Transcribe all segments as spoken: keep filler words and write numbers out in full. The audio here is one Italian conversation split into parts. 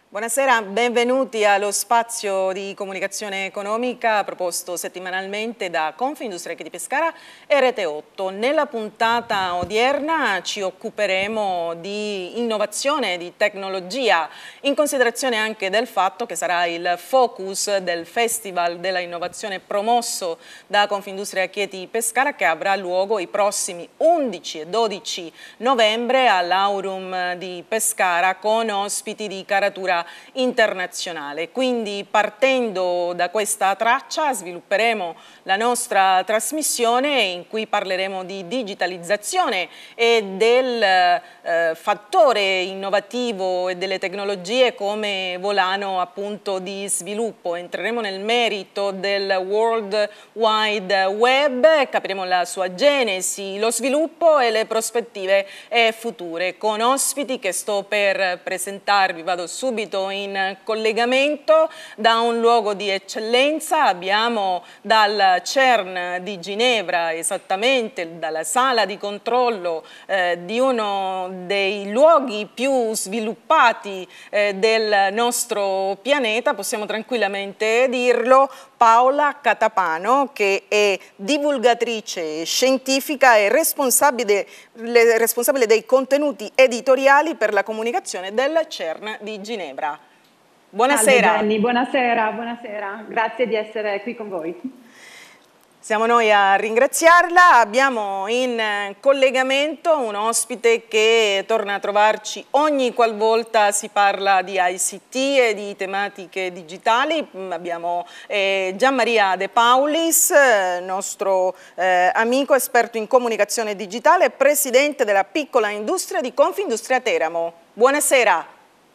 Buonasera, benvenuti allo spazio di comunicazione economica proposto settimanalmente da Confindustria Chieti Pescara e Rete otto. Nella puntata odierna ci occuperemo di innovazione, di tecnologia, in considerazione anche del fatto che sarà il focus del Festival della Innovazione promosso da Confindustria Chieti Pescara, che avrà luogo i prossimi undici e dodici novembre all'Aurum di Pescara con ospiti di caratura internazionale. Quindi, partendo da questa traccia, svilupperemo la nostra trasmissione in cui parleremo di digitalizzazione e del eh, fattore innovativo e delle tecnologie come volano appunto di sviluppo. Entreremo nel merito del World Wide Web, capiremo la sua genesi, lo sviluppo e le prospettive eh, future. Con ospiti che sto per presentarvi, vado subito in collegamento da un luogo di eccellenza. Abbiamo dal CERN di Ginevra, esattamente dalla sala di controllo eh, di uno dei luoghi più sviluppati eh, del nostro pianeta, possiamo tranquillamente dirlo, Paola Catapano, che è divulgatrice scientifica e responsabile, responsabile dei contenuti editoriali per la comunicazione del CERN di Ginevra. Buonasera. Salve Jenny, buonasera, buonasera, grazie di essere qui con voi. Siamo noi a ringraziarla. Abbiamo in collegamento un ospite che torna a trovarci ogni qualvolta si parla di I C T e di tematiche digitali. Abbiamo eh, Gianmaria De Paulis, nostro eh, amico esperto in comunicazione digitale, presidente della piccola industria di Confindustria Teramo. Buonasera.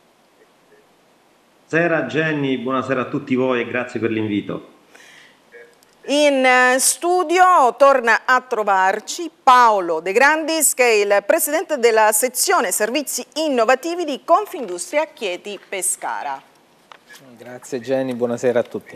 Buonasera Jenny, buonasera a tutti voi e grazie per l'invito. In studio torna a trovarci Paolo De Grandis, che è il presidente della sezione servizi innovativi di Confindustria Chieti Pescara. Grazie Jenny, buonasera a tutti.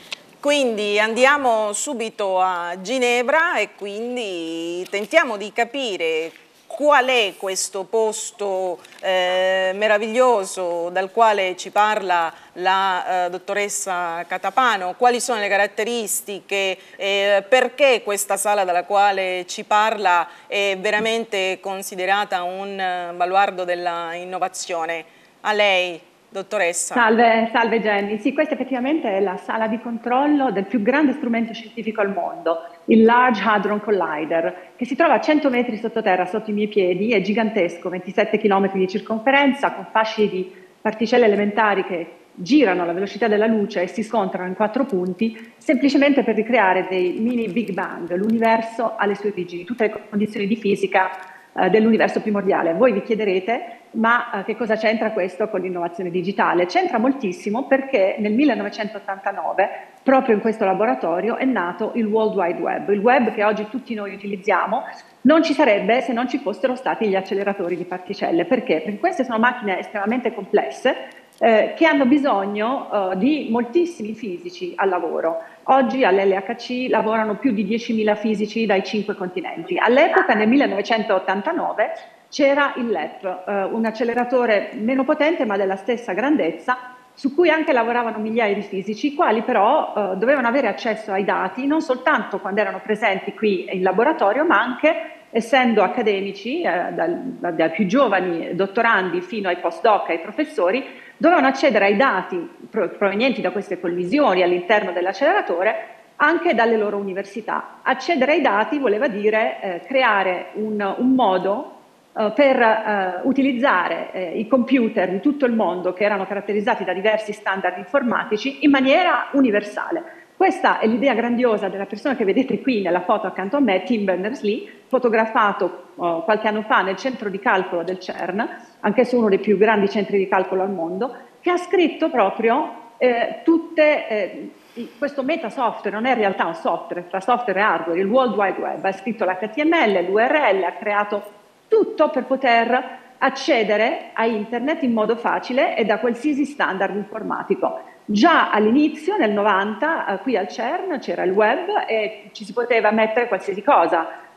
Quindi andiamo subito a Ginevra e quindi tentiamo di capire qual è questo posto eh, meraviglioso dal quale ci parla la eh, dottoressa Catapano, quali sono le caratteristiche, eh, perché questa sala dalla quale ci parla è veramente considerata un uh, baluardo della innovazione. A lei, dottoressa. Salve, salve Jenny. Sì, questa effettivamente è la sala di controllo del più grande strumento scientifico al mondo, il Large Hadron Collider, che si trova a cento metri sottoterra sotto i miei piedi, è gigantesco, ventisette chilometri di circonferenza, con fasci di particelle elementari che girano alla velocità della luce e si scontrano in quattro punti, semplicemente per ricreare dei mini Big Bang. L'universo ha le sue origini, tutte le condizioni di fisica eh, dell'universo primordiale. Voi vi chiederete, ma eh, che cosa c'entra questo con l'innovazione digitale? C'entra moltissimo perché nel millenovecentottantanove, proprio in questo laboratorio, è nato il World Wide Web. Il web che oggi tutti noi utilizziamo non ci sarebbe se non ci fossero stati gli acceleratori di particelle. Perché? Perché queste sono macchine estremamente complesse eh, che hanno bisogno eh, di moltissimi fisici al lavoro. Oggi all'L H C lavorano più di diecimila fisici dai cinque continenti. All'epoca, nel millenovecentottantanove, c'era il L E P, eh, un acceleratore meno potente ma della stessa grandezza, su cui anche lavoravano migliaia di fisici, i quali però eh, dovevano avere accesso ai dati non soltanto quando erano presenti qui in laboratorio, ma anche essendo accademici, eh, dal, dai più giovani dottorandi fino ai postdoc, ai professori, dovevano accedere ai dati provenienti da queste collisioni all'interno dell'acceleratore anche dalle loro università. Accedere ai dati voleva dire eh, creare un, un modo Uh, per uh, utilizzare uh, i computer di tutto il mondo, che erano caratterizzati da diversi standard informatici, in maniera universale. Questa è l'idea grandiosa della persona che vedete qui nella foto accanto a me, Tim Berners-Lee, fotografato uh, qualche anno fa nel centro di calcolo del CERN, anche uno dei più grandi centri di calcolo al mondo, che ha scritto proprio eh, tutte... Eh, questo meta software non è in realtà un software, tra software e hardware, il World Wide Web, ha scritto l'H T M L, l'U R L, ha creato tutto per poter accedere a internet in modo facile e da qualsiasi standard informatico. Già all'inizio, nel novanta, eh, qui al CERN c'era il web e ci si poteva mettere qualsiasi cosa,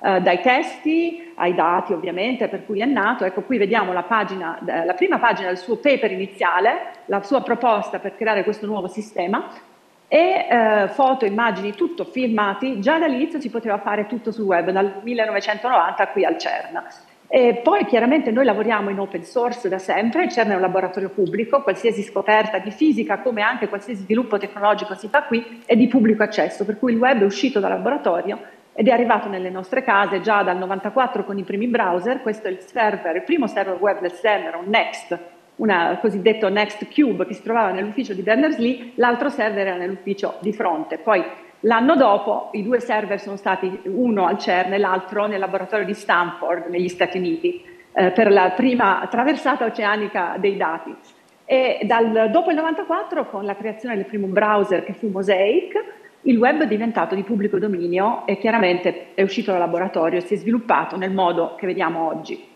eh, dai testi ai dati ovviamente per cui è nato. Ecco, qui vediamo la pagina, la prima pagina del suo paper iniziale, la sua proposta per creare questo nuovo sistema, e eh, foto, immagini, tutto filmati. Già dall'inizio si poteva fare tutto sul web, dal millenovecentonovanta qui al CERN. E poi chiaramente noi lavoriamo in open source da sempre, il CERN è un laboratorio pubblico, qualsiasi scoperta di fisica come anche qualsiasi sviluppo tecnologico si fa qui è di pubblico accesso, per cui il web è uscito dal laboratorio ed è arrivato nelle nostre case già dal novantaquattro con i primi browser. Questo è il server, il primo server web del CERN, era un Next, un cosiddetto Next Cube che si trovava nell'ufficio di Berners-Lee, l'altro server era nell'ufficio di fronte. Poi l'anno dopo i due server sono stati, uno al CERN e l'altro nel laboratorio di Stanford negli Stati Uniti, eh, per la prima traversata oceanica dei dati. E dal, dopo il novantaquattro, con la creazione del primo browser che fu Mosaic, il web è diventato di pubblico dominio e chiaramente è uscito dal laboratorio e si è sviluppato nel modo che vediamo oggi.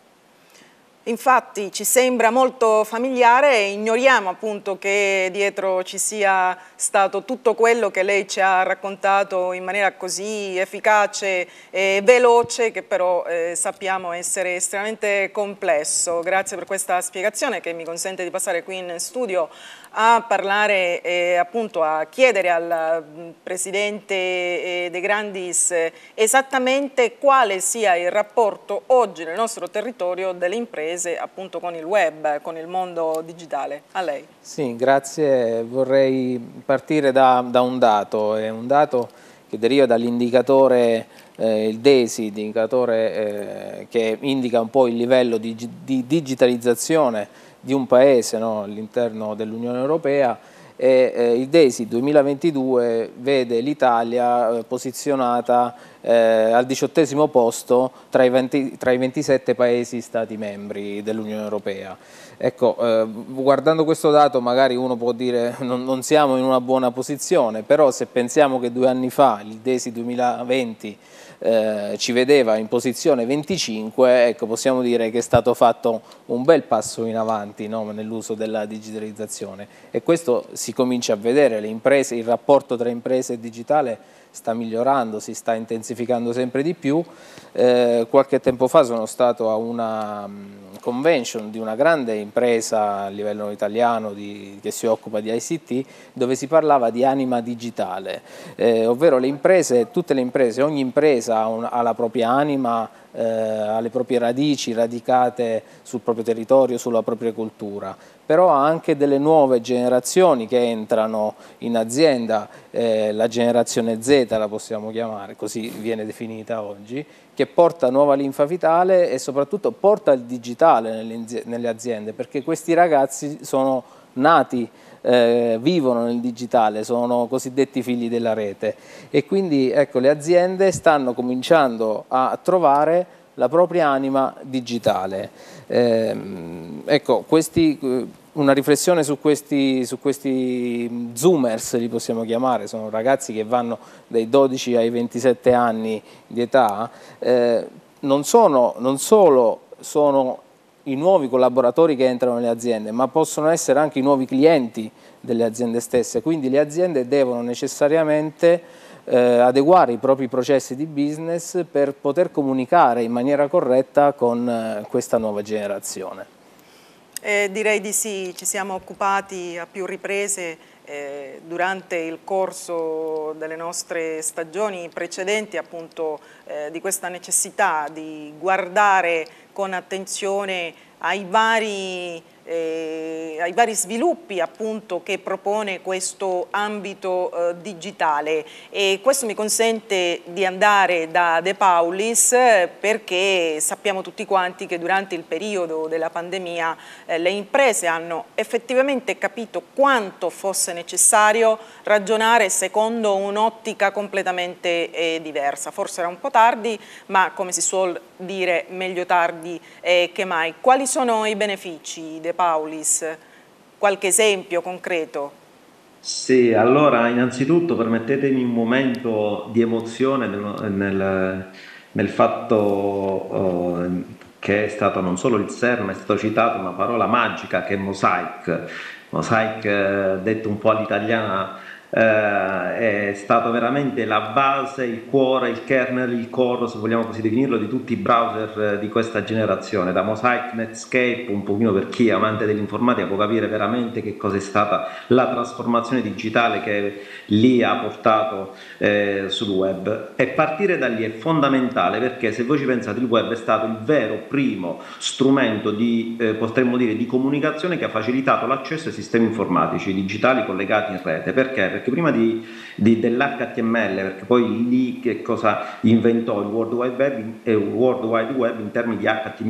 Infatti ci sembra molto familiare e ignoriamo appunto che dietro ci sia stato tutto quello che lei ci ha raccontato in maniera così efficace e veloce, che però eh, sappiamo essere estremamente complesso. Grazie per questa spiegazione che mi consente di passare qui in studio a parlare e appunto a chiedere al Presidente De Grandis esattamente quale sia il rapporto oggi nel nostro territorio delle imprese appunto con il web, con il mondo digitale. A lei. Sì, grazie. Vorrei partire da, da un dato, è un dato che deriva dall'indicatore, eh, il DESI, indicatore eh, che indica un po' il livello di, di digitalizzazione di un paese, no, all'interno dell'Unione Europea, e eh, il DESI duemilaventidue vede l'Italia eh, posizionata eh, al diciottesimo posto tra i, venti, tra i ventisette paesi stati membri dell'Unione Europea. Ecco, eh, guardando questo dato magari uno può dire non, non siamo in una buona posizione, però se pensiamo che due anni fa il DESI duemilaventi Eh, ci vedeva in posizione venticinque, ecco, possiamo dire che è stato fatto un bel passo in avanti, no, nell'uso della digitalizzazione, e questo si comincia a vedere. Le imprese, il rapporto tra imprese e digitale sta migliorando, si sta intensificando sempre di più. Eh, qualche tempo fa sono stato a una um, convention di una grande impresa a livello italiano di, che si occupa di I C T, dove si parlava di anima digitale, eh, ovvero le imprese, tutte le imprese, ogni impresa ha, un, ha la propria anima, eh, ha le proprie radici radicate sul proprio territorio, sulla propria cultura, però ha anche delle nuove generazioni che entrano in azienda, eh, la generazione Z la possiamo chiamare, così viene definita oggi, che porta nuova linfa vitale e soprattutto porta il digitale nelle, nelle aziende, perché questi ragazzi sono nati, eh, vivono nel digitale, sono cosiddetti figli della rete, e quindi ecco, le aziende stanno cominciando a trovare la propria anima digitale. Eh, ecco, questi, una riflessione su questi, su questi zoomers, li possiamo chiamare, sono ragazzi che vanno dai dodici ai ventisette anni di età, eh, non, sono, non solo sono i nuovi collaboratori che entrano nelle aziende, ma possono essere anche i nuovi clienti delle aziende stesse, quindi le aziende devono necessariamente Eh, adeguare i propri processi di business per poter comunicare in maniera corretta con eh, questa nuova generazione. Eh, direi di sì, ci siamo occupati a più riprese eh, durante il corso delle nostre stagioni precedenti appunto eh, di questa necessità di guardare con attenzione ai vari Eh, ai vari sviluppi appunto che propone questo ambito eh, digitale, e questo mi consente di andare da De Paulis eh, perché sappiamo tutti quanti che durante il periodo della pandemia eh, le imprese hanno effettivamente capito quanto fosse necessario ragionare secondo un'ottica completamente eh, diversa. Forse era un po' tardi, ma come si suol dire meglio tardi eh, che mai. Quali sono i benefici, De Paulis? Qualche esempio concreto? Sì, allora innanzitutto permettetemi un momento di emozione nel, nel, nel fatto oh, che è stato non solo il CERN, è stato citato una parola magica che è Mosaic. Mosaic, eh, detto un po' all'italiana, Eh, è stato veramente la base, il cuore, il kernel, il core, se vogliamo così definirlo, di tutti i browser eh, di questa generazione, da Mosaic, Netscape, un pochino per chi è amante dell'informatica può capire veramente che cosa è stata la trasformazione digitale che lì ha portato eh, sul web. E partire da lì è fondamentale, perché se voi ci pensate, il web è stato il vero primo strumento di, eh, potremmo dire, di comunicazione che ha facilitato l'accesso ai sistemi informatici digitali collegati in rete. Perché? Perché prima di, di, dell'H T M L, perché poi lì che cosa inventò il World Wide Web, eh, World Wide Web in termini di H T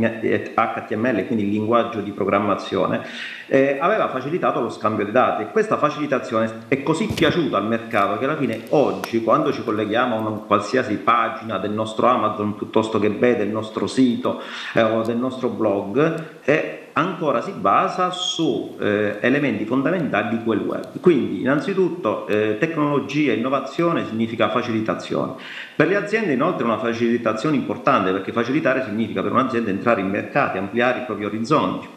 M L, quindi il linguaggio di programmazione, eh, aveva facilitato lo scambio di dati, e questa facilitazione è così piaciuta al mercato che alla fine oggi, quando ci colleghiamo a una qualsiasi pagina del nostro Amazon piuttosto che beh, del nostro sito eh, o del nostro blog, eh, ancora si basa su eh, elementi fondamentali di quel web. Quindi innanzitutto eh, tecnologia e innovazione significa facilitazione. Per le aziende inoltre una facilitazione importante, perché facilitare significa per un'azienda entrare in mercati, ampliare i propri orizzonti.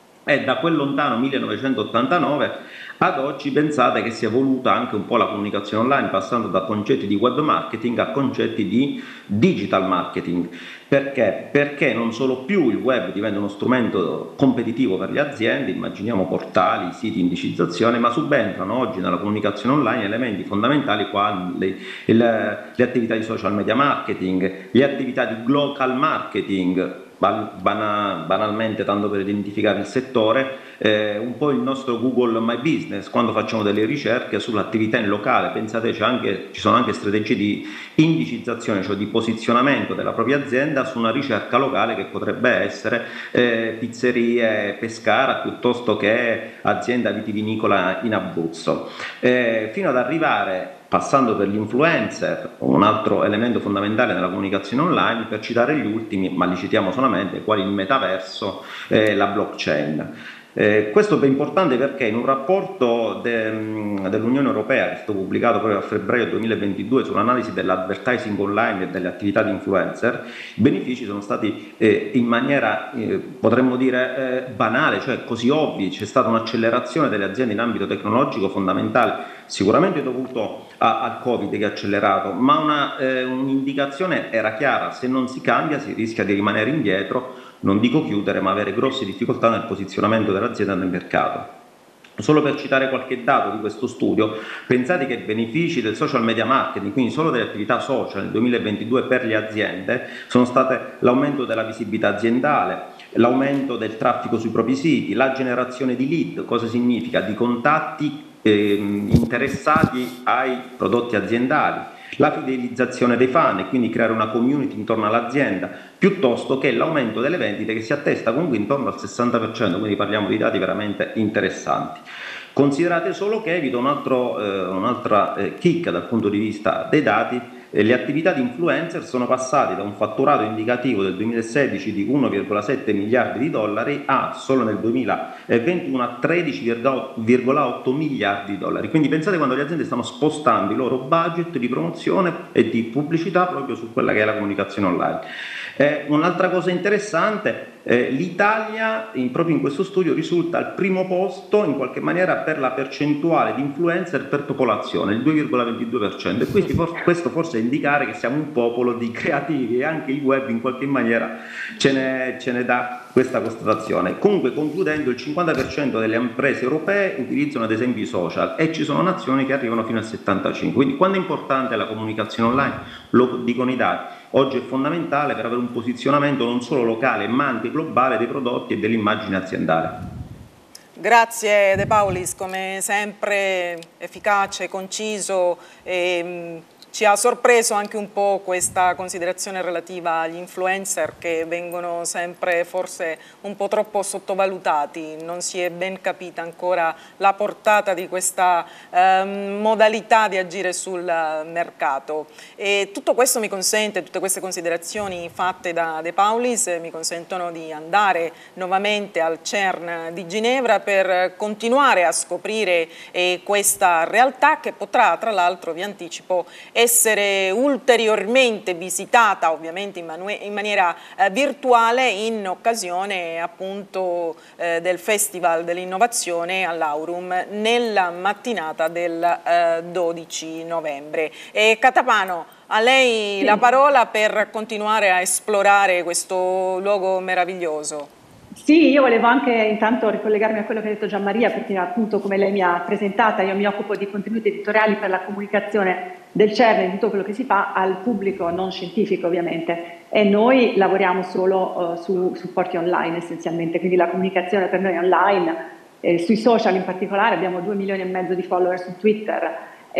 E da quel lontano millenovecentottantanove ad oggi pensate che si è evoluta anche un po' la comunicazione online, passando da concetti di web marketing a concetti di digital marketing. Perché? Perché non solo più il web diventa uno strumento competitivo per le aziende, immaginiamo portali, siti, indicizzazione, ma subentrano oggi nella comunicazione online elementi fondamentali quali le, le, le attività di social media marketing, le attività di local marketing, Bana, banalmente, tanto per identificare il settore, eh, un po' il nostro Google My Business, quando facciamo delle ricerche sull'attività in locale. Pensate, c'è anche, ci sono anche strategie di indicizzazione, cioè di posizionamento della propria azienda su una ricerca locale che potrebbe essere eh, pizzerie Pescara piuttosto che azienda vitivinicola in Abruzzo, eh, fino ad arrivare, passando per gli influencer, un altro elemento fondamentale nella comunicazione online, per citare gli ultimi, ma li citiamo solamente, quali il metaverso e la blockchain. Eh, questo è importante perché in un rapporto de, dell'Unione Europea che è stato pubblicato proprio a febbraio duemilaventidue sull'analisi dell'advertising online e delle attività di influencer, i benefici sono stati eh, in maniera eh, potremmo dire eh, banale, cioè così ovvi. C'è stata un'accelerazione delle aziende in ambito tecnologico fondamentale, sicuramente dovuto a, al Covid che ha accelerato, ma una, eh, un'indicazione era chiara: se non si cambia si rischia di rimanere indietro, non dico chiudere, ma avere grosse difficoltà nel posizionamento dell'azienda nel mercato. Solo per citare qualche dato di questo studio, pensate che i benefici del social media marketing, quindi solo delle attività social nel duemilaventidue per le aziende, sono state l'aumento della visibilità aziendale, l'aumento del traffico sui propri siti, la generazione di lead. Cosa significa? Di contatti eh, interessati ai prodotti aziendali, la fidelizzazione dei fan, e quindi creare una community intorno all'azienda, piuttosto che l'aumento delle vendite, che si attesta comunque intorno al sessanta per cento, quindi parliamo di dati veramente interessanti. Considerate solo che, vi do un altro, eh, un'altra eh, chicca dal punto di vista dei dati: eh, le attività di influencer sono passate da un fatturato indicativo del duemilasedici di uno virgola sette miliardi di dollari a, solo nel duemilaventuno, a tredici virgola otto miliardi di dollari. Quindi pensate quando le aziende stanno spostando i loro budget di promozione e di pubblicità proprio su quella che è la comunicazione online. Eh, un'altra cosa interessante, eh, l'Italia in, proprio in questo studio risulta al primo posto in qualche maniera per la percentuale di influencer per popolazione, il due virgola ventidue per cento, e quindi for- questo forse è indicare che siamo un popolo di creativi, e anche il web in qualche maniera ce ne, ce ne dà questa constatazione. Comunque, concludendo, il cinquanta per cento delle imprese europee utilizzano ad esempio i social, e ci sono nazioni che arrivano fino al settantacinque per cento. Quindi quando è importante la comunicazione online, lo dicono i dati, oggi è fondamentale per avere un posizionamento non solo locale ma anche globale dei prodotti e dell'immagine aziendale. Grazie De Paulis, come sempre efficace, conciso e ci ha sorpreso anche un po' questa considerazione relativa agli influencer, che vengono sempre forse un po' troppo sottovalutati. Non si è ben capita ancora la portata di questa eh, modalità di agire sul mercato. E tutto questo mi consente, tutte queste considerazioni fatte da De Paulis mi consentono di andare nuovamente al CERN di Ginevra per continuare a scoprire eh, questa realtà che potrà, tra l'altro, vi anticipo, essere ulteriormente visitata, ovviamente in, in maniera eh, virtuale, in occasione appunto eh, del Festival dell'Innovazione all'Aurum nella mattinata del eh, dodici novembre. E Catapano, a lei la parola per continuare a esplorare questo luogo meraviglioso. Sì, io volevo anche intanto ricollegarmi a quello che ha detto Gianmaria, perché appunto come lei mi ha presentata, io mi occupo di contenuti editoriali per la comunicazione del CERN e di tutto quello che si fa al pubblico non scientifico ovviamente, e noi lavoriamo solo uh, su supporti online essenzialmente, quindi la comunicazione per noi è online, eh, sui social in particolare abbiamo due milioni e mezzo di follower su Twitter,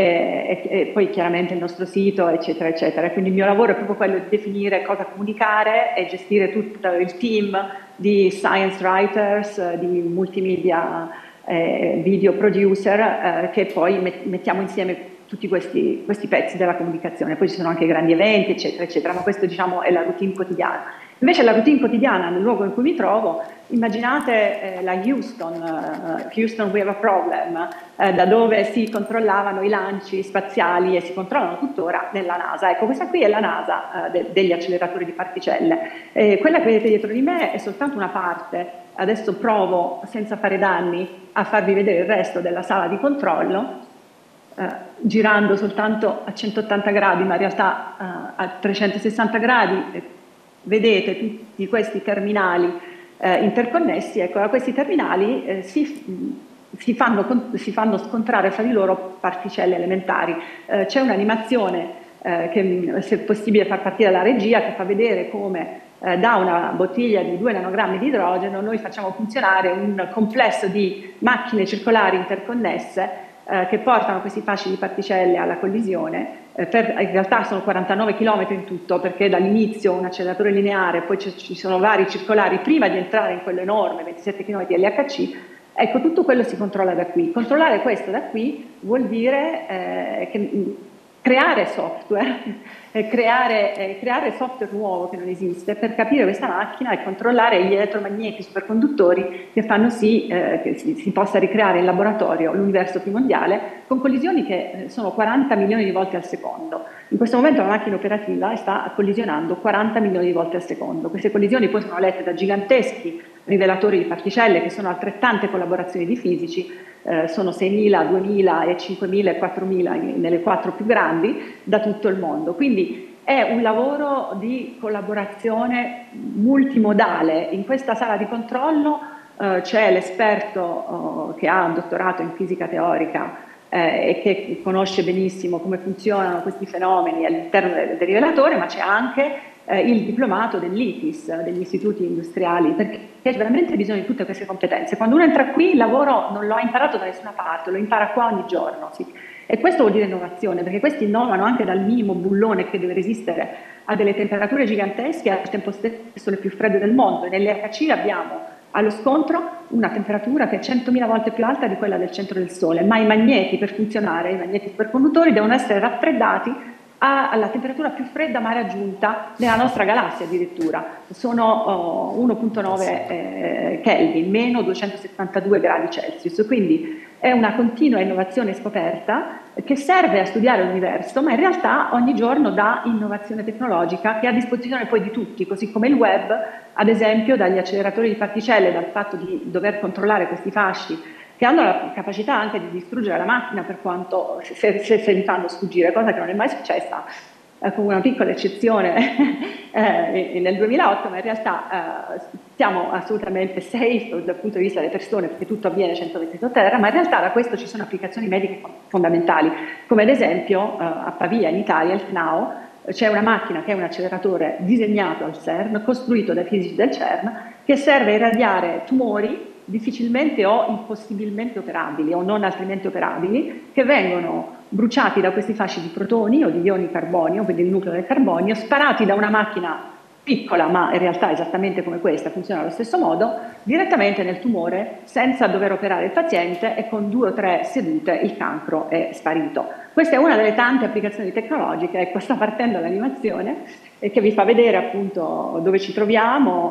E, e, e poi chiaramente il nostro sito, eccetera, eccetera. Quindi il mio lavoro è proprio quello di definire cosa comunicare e gestire tutto il team di science writers, di multimedia eh, video producer, eh, che poi met mettiamo insieme tutti questi, questi pezzi della comunicazione. Poi ci sono anche grandi eventi, eccetera, eccetera, ma questo diciamo è la routine quotidiana. Invece la routine quotidiana nel luogo in cui mi trovo, immaginate eh, la Houston, uh, Houston we have a problem, eh, da dove si controllavano i lanci spaziali e si controllano tuttora nella NASA. Ecco, questa qui è la NASA eh, de degli acceleratori di particelle. Eh, quella che vedete dietro di me è soltanto una parte. Adesso provo, senza fare danni, a farvi vedere il resto della sala di controllo, eh, girando soltanto a centottanta gradi, ma in realtà eh, a trecentosessanta gradi. Eh, Vedete tutti questi terminali eh, interconnessi. Ecco, da questi terminali eh, si, si, fanno, si fanno scontrare fra di loro particelle elementari. Eh, C'è un'animazione eh, che, se è possibile, far partire la regia, che fa vedere come eh, da una bottiglia di due nanogrammi di idrogeno noi facciamo funzionare un complesso di macchine circolari interconnesse eh, che portano questi fasci di particelle alla collisione. Per, in realtà sono quarantanove chilometri in tutto, perché dall'inizio un acceleratore lineare, poi ci sono vari circolari prima di entrare in quello enorme, ventisette chilometri L H C. Ecco, tutto quello si controlla da qui. Controllare questo da qui vuol dire eh, che, creare software, eh, creare, eh, creare software nuovo che non esiste per capire questa macchina e controllare gli elettromagneti superconduttori che fanno sì eh, che si, si possa ricreare in laboratorio l'universo primordiale con collisioni che eh, sono quaranta milioni di volte al secondo. In questo momento la macchina operativa sta collisionando quaranta milioni di volte al secondo. Queste collisioni poi sono lette da giganteschi rivelatori di particelle, che sono altrettante collaborazioni di fisici, eh, sono seimila, duemila, e cinquemila e quattromila nelle quattro più grandi da tutto il mondo. Quindi è un lavoro di collaborazione multimodale. In questa sala di controllo eh, c'è l'esperto oh, che ha un dottorato in fisica teorica eh, e che conosce benissimo come funzionano questi fenomeni all'interno del, del rivelatore, ma c'è anche eh, il diplomato dell'I T I S, degli istituti industriali, perché c'è veramente bisogno di tutte queste competenze. Quando uno entra qui il lavoro non lo ha imparato da nessuna parte, lo impara qua ogni giorno. Sì. E questo vuol dire innovazione, perché questi innovano anche dal minimo bullone che deve resistere a delle temperature gigantesche e al tempo stesso le più fredde del mondo. E nell'L H C abbiamo allo scontro una temperatura che è centomila volte più alta di quella del centro del Sole, ma i magneti, per funzionare, i magneti superconduttori, devono essere raffreddati alla temperatura più fredda mai raggiunta nella nostra galassia addirittura, sono oh, uno virgola nove eh, Kelvin, meno duecentosettantadue gradi Celsius, quindi è una continua innovazione e scoperta che serve a studiare l'universo, ma in realtà ogni giorno dà innovazione tecnologica che è a disposizione poi di tutti, così come il web, ad esempio dagli acceleratori di particelle, dal fatto di dover controllare questi fasci che hanno la capacità anche di distruggere la macchina per quanto se, se, se li fanno sfuggire, cosa che non è mai successa, eh, con una piccola eccezione eh, nel duemilaotto, ma in realtà eh, siamo assolutamente safe dal punto di vista delle persone, perché tutto avviene cento metri sottoterra, ma in realtà da questo ci sono applicazioni mediche fondamentali, come ad esempio eh, a Pavia in Italia, il C N A O, c'è una macchina che è un acceleratore disegnato al CERN, costruito dai fisici del CERN, che serve a irradiare tumori difficilmente o impossibilmente operabili o non altrimenti operabili, che vengono bruciati da questi fasci di protoni o di ioni carbonio, quindi il nucleo del carbonio, sparati da una macchina piccola, ma in realtà esattamente come questa, funziona allo stesso modo, direttamente nel tumore, senza dover operare il paziente, e con due o tre sedute il cancro è sparito. Questa è una delle tante applicazioni tecnologiche. Ecco, sta partendo l'animazione, eh, che vi fa vedere appunto dove ci troviamo,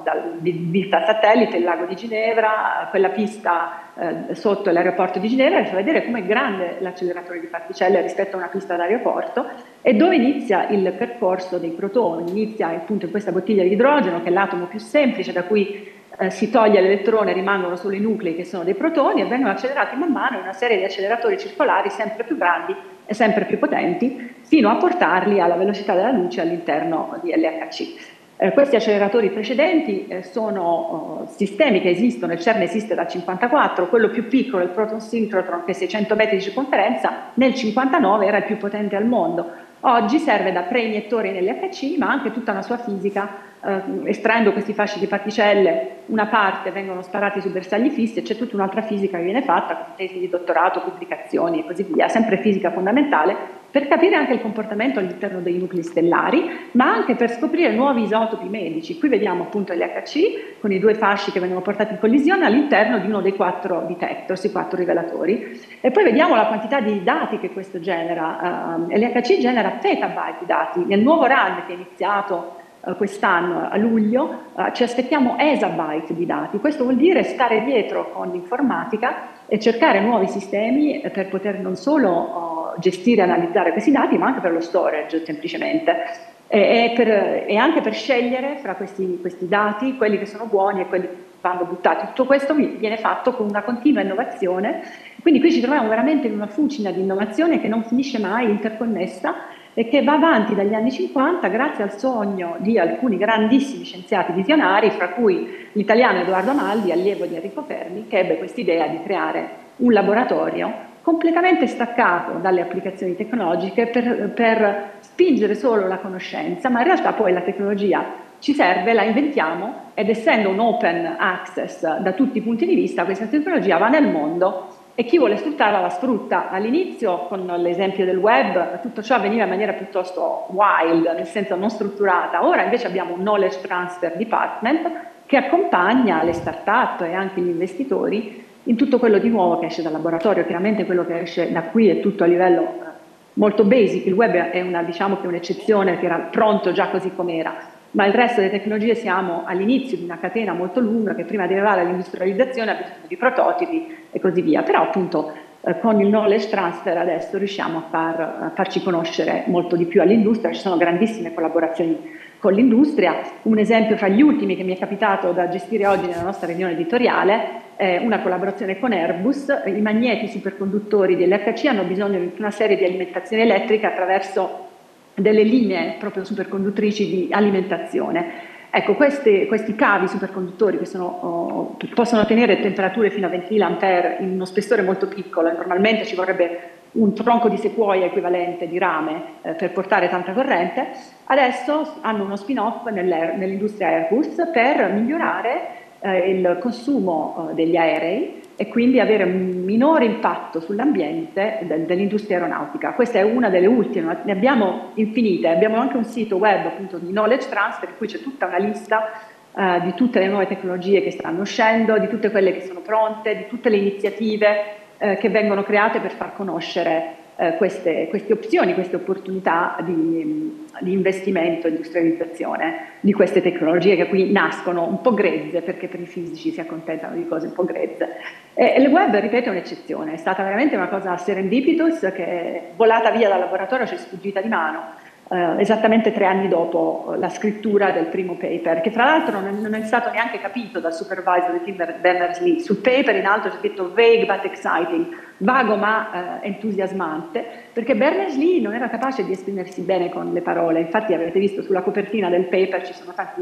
dal, di vista satellite il lago di Ginevra, quella pista eh, sotto l'aeroporto di Ginevra, e fa vedere com'è grande l'acceleratore di particelle rispetto a una pista d'aeroporto e dove inizia il percorso dei protoni. Inizia appunto in questa bottiglia di idrogeno, che è l'atomo più semplice, da cui eh, si toglie l'elettrone, rimangono solo i nuclei che sono dei protoni, e vengono accelerati man mano in una serie di acceleratori circolari sempre più grandi e sempre più potenti, fino a portarli alla velocità della luce all'interno di L H C. Eh, questi acceleratori precedenti eh, sono oh, sistemi che esistono, il CERN esiste dal cinquantaquattro, quello più piccolo, il proton synchrotron, che è seicento metri di circonferenza, nel cinquantanove era il più potente al mondo. Oggi serve da preiniettore in L H C, ma anche tutta una sua fisica. Eh, estraendo questi fasci di particelle, una parte vengono sparati su bersagli fissi e c'è tutta un'altra fisica che viene fatta, con tesi di dottorato, pubblicazioni e così via, sempre fisica fondamentale, per capire anche il comportamento all'interno dei nuclei stellari, ma anche per scoprire nuovi isotopi medici. Qui vediamo appunto L H C con i due fasci che vengono portati in collisione all'interno di uno dei quattro detectors, i quattro rivelatori, e poi vediamo la quantità di dati che questo genera. Uh, L H C genera petabyte di dati. Nel nuovo run che è iniziato quest'anno a luglio uh, ci aspettiamo esabyte di dati. Questo vuol dire stare dietro con l'informatica e cercare nuovi sistemi per poter non solo uh, gestire e analizzare questi dati, ma anche per lo storage semplicemente e, e, per, e anche per scegliere fra questi, questi dati quelli che sono buoni e quelli che vanno buttati. Tutto questo viene fatto con una continua innovazione, quindi qui ci troviamo veramente in una fucina di innovazione che non finisce mai, interconnessa, e che va avanti dagli anni cinquanta grazie al sogno di alcuni grandissimi scienziati visionari, fra cui l'italiano Edoardo Amaldi, allievo di Enrico Fermi, che ebbe quest'idea di creare un laboratorio completamente staccato dalle applicazioni tecnologiche per, per spingere solo la conoscenza, ma in realtà poi la tecnologia ci serve, la inventiamo, ed essendo un open access da tutti i punti di vista, questa tecnologia va nel mondo e chi vuole sfruttarla la sfrutta. All'inizio, con l'esempio del web, tutto ciò avveniva in maniera piuttosto wild, nel senso non strutturata. Ora invece abbiamo un knowledge transfer department che accompagna le start-up e anche gli investitori in tutto quello di nuovo che esce dal laboratorio. Chiaramente quello che esce da qui è tutto a livello molto basic. Il web è una, diciamo che è un'eccezione, che era pronto già così com'era, ma il resto delle tecnologie siamo all'inizio di una catena molto lunga che prima di arrivare all'industrializzazione ha bisogno di prototipi e così via. Però appunto eh, con il knowledge transfer adesso riusciamo a, far, a farci conoscere molto di più all'industria. Ci sono grandissime collaborazioni con l'industria. Un esempio fra gli ultimi che mi è capitato da gestire oggi nella nostra riunione editoriale è una collaborazione con Airbus. I magneti superconduttori di L H C hanno bisogno di una serie di alimentazione elettrica attraverso delle linee proprio superconduttrici di alimentazione. Ecco, questi, questi cavi superconduttori che sono, oh, possono ottenere temperature fino a ventimila ampere in uno spessore molto piccolo, e normalmente ci vorrebbe un tronco di sequoia equivalente di rame eh, per portare tanta corrente, adesso hanno uno spin-off nell'industria Airbus per migliorare eh, il consumo eh, degli aerei e quindi avere un minore impatto sull'ambiente del, dell'industria aeronautica. Questa è una delle ultime, ne abbiamo infinite. Abbiamo anche un sito web appunto di knowledge transfer, in cui c'è tutta una lista uh, di tutte le nuove tecnologie che stanno uscendo, di tutte quelle che sono pronte, di tutte le iniziative uh, che vengono create per far conoscere uh, queste, queste opzioni, queste opportunità di, di investimento e industrializzazione di queste tecnologie, che qui nascono un po' grezze, perché per i fisici si accontentano di cose un po' grezze. E il web, ripeto, è un'eccezione, è stata veramente una cosa serendipitous che è volata via dal laboratorio, ci è sfuggita di mano, eh, esattamente tre anni dopo la scrittura del primo paper, che fra l'altro non, non è stato neanche capito dal supervisor di Tim Berners-Lee. Sul paper in alto c'è scritto vague but exciting, vago ma eh, entusiasmante, perché Berners-Lee non era capace di esprimersi bene con le parole. Infatti avete visto sulla copertina del paper ci sono tanti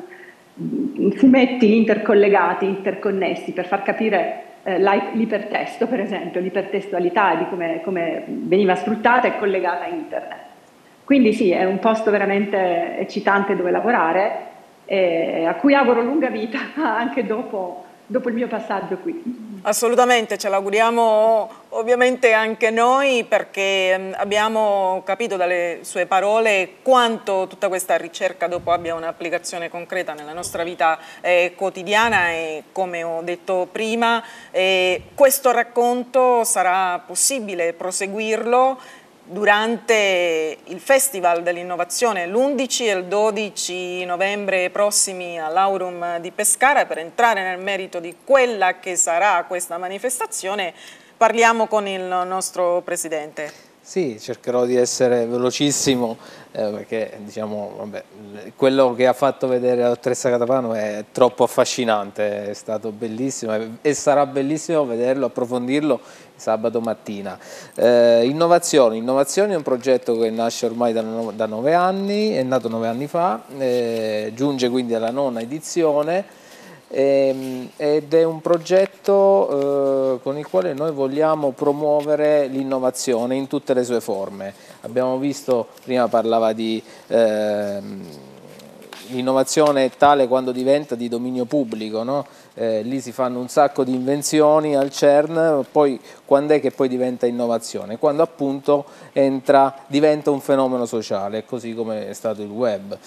fumetti intercollegati, interconnessi, per far capire eh, l'ipertesto, per esempio, l'ipertestualità e di come, come veniva sfruttata e collegata a internet. Quindi sì, è un posto veramente eccitante dove lavorare, e a cui auguro lunga vita anche dopo, dopo il mio passaggio qui. Assolutamente, ce l'auguriamo ovviamente anche noi, perché abbiamo capito dalle sue parole quanto tutta questa ricerca dopo abbia un'applicazione concreta nella nostra vita eh, quotidiana, e come ho detto prima eh, questo racconto sarà possibile proseguirlo durante il Festival dell'Innovazione l'undici e il dodici novembre prossimi all'Aurum di Pescara. Per entrare nel merito di quella che sarà questa manifestazione parliamo con il nostro Presidente. Sì, cercherò di essere velocissimo eh, perché diciamo, vabbè, quello che ha fatto vedere la dottoressa Catapano è troppo affascinante, è stato bellissimo e sarà bellissimo vederlo, approfondirlo sabato mattina. Eh, innovazione, innovazione è un progetto che nasce ormai da, no, da nove anni, è nato nove anni fa, eh, giunge quindi alla nona edizione. Ed è un progetto eh, con il quale noi vogliamo promuovere l'innovazione in tutte le sue forme. Abbiamo visto, prima parlava di eh, l'innovazione tale quando diventa di dominio pubblico, no? Eh, lì si fanno un sacco di invenzioni al CERN, poi quando è che poi diventa innovazione? Quando appunto entra, diventa un fenomeno sociale, così come è stato il web.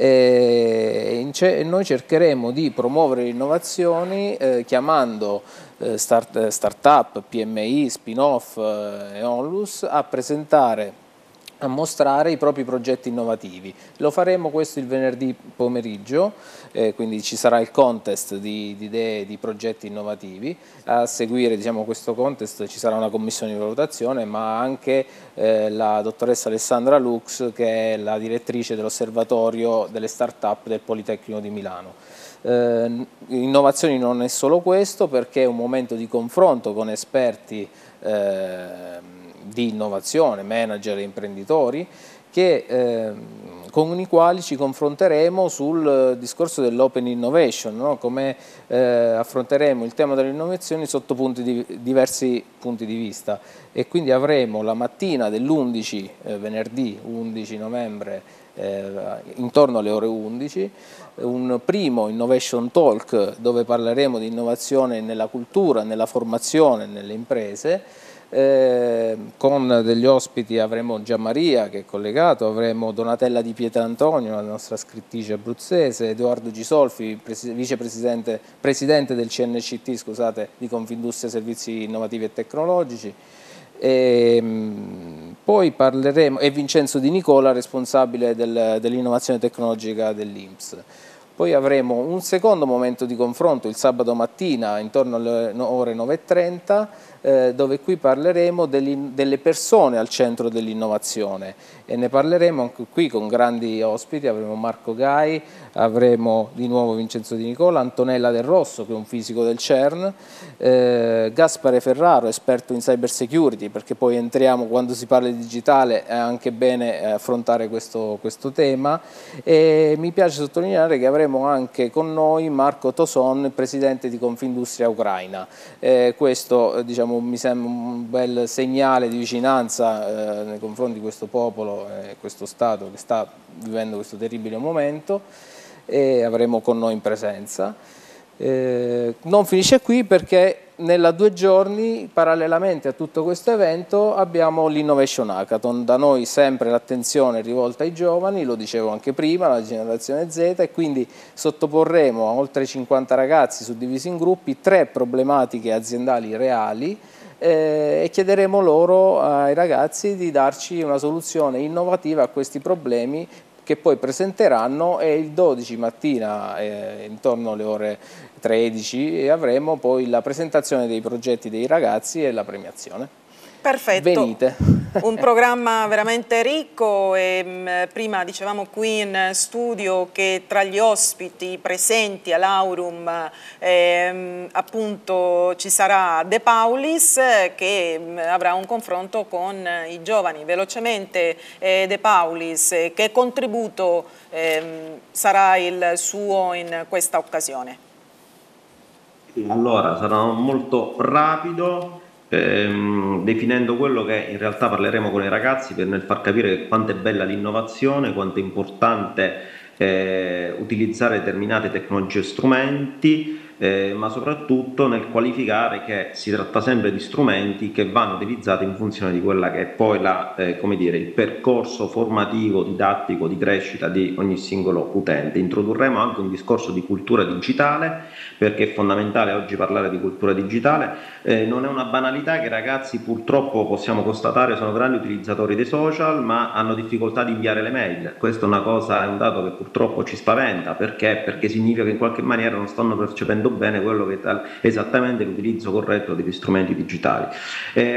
E noi cercheremo di promuovere le innovazioni eh, chiamando eh, start, start-up, P M I, spin-off eh, e onlus a presentare, a mostrare i propri progetti innovativi. Lo faremo questo il venerdì pomeriggio, eh, quindi ci sarà il contest di, di idee, di progetti innovativi. A seguire diciamo, questo contest ci sarà una commissione di valutazione, ma anche eh, la dottoressa Alessandra Lux, che è la direttrice dell'osservatorio delle start-up del Politecnico di Milano. Eh, innovazioni non è solo questo, perché è un momento di confronto con esperti eh, di innovazione, manager e imprenditori, che, eh, con i quali ci confronteremo sul discorso dell'open innovation, no? Come eh, affronteremo il tema delle innovazioni sotto punti di, diversi punti di vista, e quindi avremo la mattina dell'undici, eh, venerdì undici novembre, eh, intorno alle ore undici, un primo Innovation Talk dove parleremo di innovazione nella cultura, nella formazione, nelle imprese. Eh, con degli ospiti avremo Gianmaria che è collegato, avremo Donatella Di Pietrantonio, la nostra scrittrice abruzzese, Edoardo Gisolfi, vicepresidente presidente del C N C T, scusate, di Confindustria Servizi Innovativi e Tecnologici, e, mh, poi parleremo, e Vincenzo Di Nicola, responsabile del, dell'innovazione tecnologica dell'I N P S. Poi avremo un secondo momento di confronto il sabato mattina intorno alle ore nove e trenta, eh, dove qui parleremo delle persone al centro dell'innovazione, e ne parleremo anche qui con grandi ospiti. Avremo Marco Gai, avremo di nuovo Vincenzo Di Nicola, Antonella Del Rosso che è un fisico del CERN, eh, Gaspare Ferraro, esperto in cyber security, perché poi entriamo, quando si parla di digitale è anche bene affrontare questo, questo tema, e mi piace sottolineare che avremo anche con noi Marco Toson, presidente di Confindustria Ucraina. Eh, questo diciamo, mi sembra un bel segnale di vicinanza eh, nei confronti di questo popolo e questo Stato che sta vivendo questo terribile momento, e avremo con noi in presenza. Eh, non finisce qui, perché nella due giorni, parallelamente a tutto questo evento, abbiamo l'Innovation Hackathon. Da noi sempre l'attenzione è rivolta ai giovani, lo dicevo anche prima, la generazione Z, e quindi sottoporremo a oltre cinquanta ragazzi suddivisi in gruppi tre problematiche aziendali reali, eh, e chiederemo loro, ai ragazzi, di darci una soluzione innovativa a questi problemi, che poi presenteranno, e il dodici mattina eh, intorno alle ore tredici e avremo poi la presentazione dei progetti dei ragazzi e la premiazione. Perfetto. Venite. Un programma veramente ricco, e mh, prima dicevamo qui in studio che tra gli ospiti presenti all'Aurum eh, appunto ci sarà De Paulis che mh, avrà un confronto con i giovani. Velocemente eh, De Paulis, che contributo eh, sarà il suo in questa occasione? Allora, sarà molto rapido, ehm, definendo quello che in realtà parleremo con i ragazzi, per nel far capire quanto è bella l'innovazione, quanto è importante eh, utilizzare determinate tecnologie e strumenti, eh, ma soprattutto nel qualificare che si tratta sempre di strumenti che vanno utilizzati in funzione di quella che è poi la, eh, come dire, il percorso formativo, didattico, di crescita di ogni singolo utente. Introdurremo anche un discorso di cultura digitale, perché è fondamentale oggi parlare di cultura digitale. Eh, non è una banalità che i ragazzi, purtroppo possiamo constatare, sono grandi utilizzatori dei social, ma hanno difficoltà di inviare le mail. Questa è una cosa, è un dato che purtroppo ci spaventa, perché? Perché significa che in qualche maniera non stanno percependo bene quello che è esattamente l'utilizzo corretto degli strumenti digitali. Eh,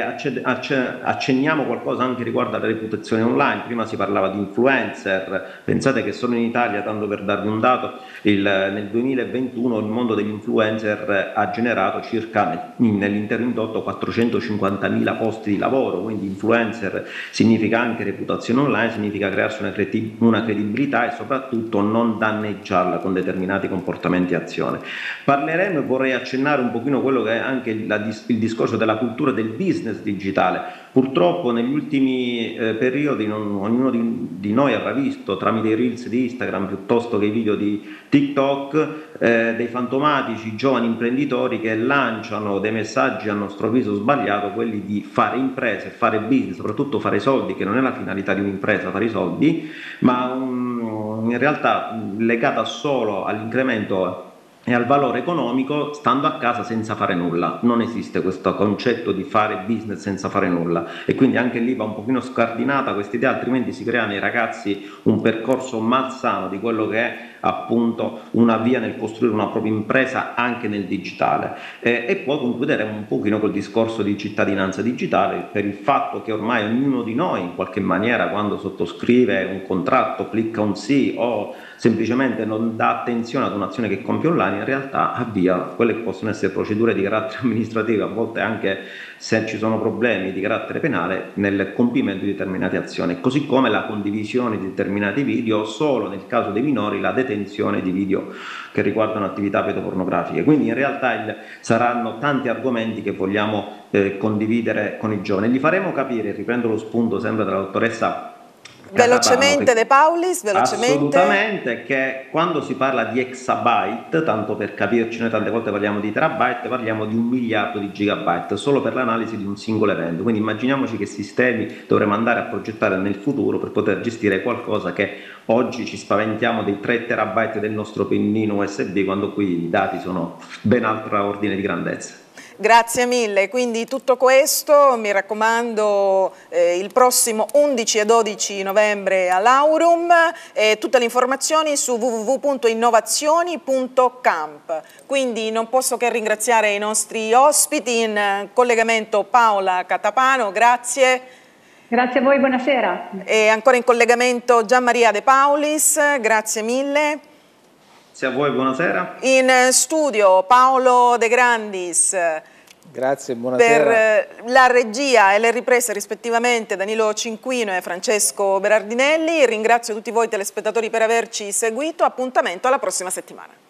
accenniamo qualcosa anche riguardo alla reputazione online. Prima si parlava di influencer, pensate che solo in Italia, tanto per darvi un dato, il, nel duemilaventuno il mondo degli influencer ha generato circa nell'intero indotto quattrocentocinquantamila posti di lavoro. Quindi influencer significa anche reputazione online, significa crearsi una, credi una credibilità e soprattutto non danneggiarla con determinati comportamenti e azioni. Parleremo, e vorrei accennare un pochino quello che è anche la, il discorso della cultura del business digitale. Purtroppo negli ultimi eh, periodi non, ognuno di, di noi avrà visto tramite i reels di Instagram piuttosto che i video di TikTok eh, dei fantomatici giovani imprenditori che lanciano dei messaggi a nostro avviso sbagliato, quelli di fare imprese, fare business, soprattutto fare soldi, che non è la finalità di un'impresa fare i soldi, ma um, in realtà legata solo all'incremento e al valore economico stando a casa senza fare nulla. Non esiste questo concetto di fare business senza fare nulla, e quindi anche lì va un pochino scardinata questa idea, altrimenti si crea nei ragazzi un percorso malsano di quello che è appunto una via nel costruire una propria impresa anche nel digitale. Eh, e poi concluderemo un pochino col discorso di cittadinanza digitale, per il fatto che ormai ognuno di noi in qualche maniera, quando sottoscrive un contratto, clicca un sì o semplicemente non dà attenzione ad un'azione che compie online, in realtà avvia quelle che possono essere procedure di carattere amministrativo, a volte anche se ci sono problemi di carattere penale nel compimento di determinate azioni, così come la condivisione di determinati video, solo nel caso dei minori la detenzione di video che riguardano attività pedopornografiche. Quindi in realtà il, saranno tanti argomenti che vogliamo eh, condividere con i giovani. Li faremo capire, riprendo lo spunto sempre dalla dottoressa Velocemente De Paulis, velocemente. Assolutamente, che quando si parla di exabyte, tanto per capirci, noi tante volte parliamo di terabyte, parliamo di un miliardo di gigabyte solo per l'analisi di un singolo evento. Quindi immaginiamoci che sistemi dovremo andare a progettare nel futuro per poter gestire qualcosa che oggi ci spaventiamo dei tre terabyte del nostro pennino U S B, quando qui i dati sono ben altro ordine di grandezza. Grazie mille, quindi tutto questo, mi raccomando, eh, il prossimo undici e dodici novembre all'Aurum, eh, tutte le informazioni su w w w punto innovazioni punto camp. Quindi non posso che ringraziare i nostri ospiti, in collegamento Paola Catapano, grazie. Grazie a voi, buonasera. E ancora in collegamento Gian Maria De Paulis, grazie mille. Grazie a voi, buonasera. In studio Paolo De Grandis. Grazie, buonasera. Per la regia e le riprese rispettivamente Danilo Cinquino e Francesco Berardinelli. Ringrazio tutti voi telespettatori per averci seguito. Appuntamento alla prossima settimana.